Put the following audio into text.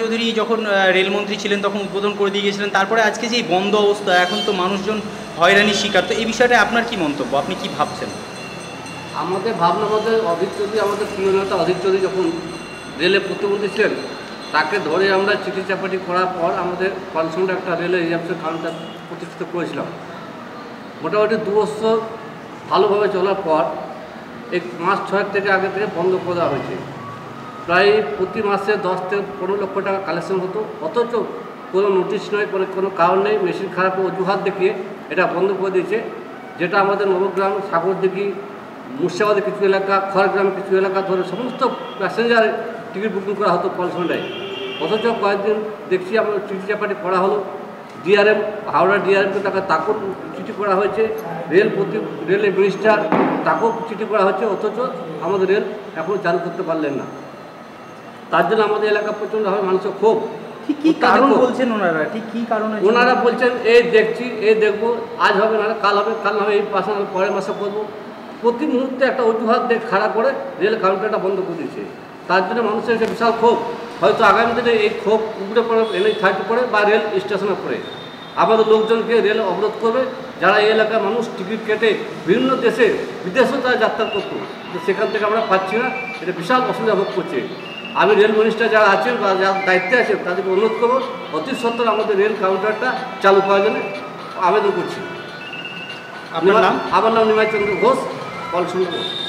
চৌধুরী যখন রেলমন্ত্রী ছিলেন তখন উদ্বোধন করে দিয়ে গিয়েছিলেন, তারপরে আজকে যে এই বন্ধ অবস্থা, এখন তো মানুষজন হয়রানির শিকার। তো এই বিষয়টা আপনার কি মন্তব্য, আপনি কি ভাবছেন? আমাদের ভাবনার মধ্যে অধীর চৌধুরী, আমাদের প্রিয় নেতা অধীর চৌধুরী যখন রেলে প্রতিমন্ত্রী ছিলেন, তাকে ধরে আমরা চিঠি চাপাটি করার পর আমাদের কলসন্ডে একটা রেলের রিজার্ভেশন কাউন্টার প্রতিষ্ঠিত করেছিলাম। মোটামুটি 2 বছর ভালোভাবে চলার পর এই মাস 6 থেকে আগে থেকে বন্ধ করে দেওয়া হয়েছে। প্রায় প্রতি মাসে 10 থেকে 15 লক্ষ টাকা কালেকশন হতো, অথচ কোনো নোটিশ নয়, কোনো কারণ নেই, মেশিন খারাপ অজুহাত দেখিয়ে এটা বন্ধ করে দিয়েছে। যেটা আমাদের নবগ্রাম, সাগরদিঘি, মুর্শিদাবাদের কিছু এলাকা, খড়গ্রামের কিছু এলাকা ধরে সমস্ত প্যাসেঞ্জার টিকিট বুকিং করা হতো কলসন্ডায়। অথচ কয়েকদিন দেখছি আমরা চিঠি চাপাটি করা হলো, ডিআরএম, হাওড়া ডিআরএমকে তাকেও চিঠি করা হয়েছে, রেলের মিনিস্টার তাকেও চিঠি করা হয়েছে, অথচ আমাদের রেল এখনও চালু করতে পারলেন না। তার জন্য আমাদের এলাকা প্রচণ্ডভাবে মানুষের ক্ষোভ। ঠিক কী কারণ বলছেন ওনারা? ঠিক কী কারণে ওনারা বলছেন এই দেখছি, এই দেখবো, আজ হবে না কাল হবে, কাল না হবে এই মাসে, পরের মাসে করবো। প্রতি মুহূর্তে একটা অজুহাত দিয়ে খাড়া করে রেল কাউন্টারটা বন্ধ করে দিয়েছে। তার জন্য মানুষের একটা বিশাল ক্ষোভ। হয়তো আগামী দিনে এই ক্ষোভ উপরে পড়ে, NH-30 পড়ে বা রেল স্টেশনে পড়ে আমাদের লোকজনকে রেল অবরোধ করবে। যারা এই এলাকার মানুষ টিকিট কেটে বিভিন্ন দেশে বিদেশেও তারা যাত্রা করতো, সেখান থেকে আমরা পাচ্ছি না, এটা বিশাল অসুবিধা ভোগ করছে। আমি রেল মিনিস্টার যারা আছেন বা যারা দায়িত্বে আছেন তাদেরকে অনুরোধ করবো অতি সত্বর আমাদের রেল কাউন্টারটা চালু করার জন্য আবেদন করছি। আপনার নাম? আমার নাম নিমাই চন্দ্র ঘোষ, কলসন্ডা।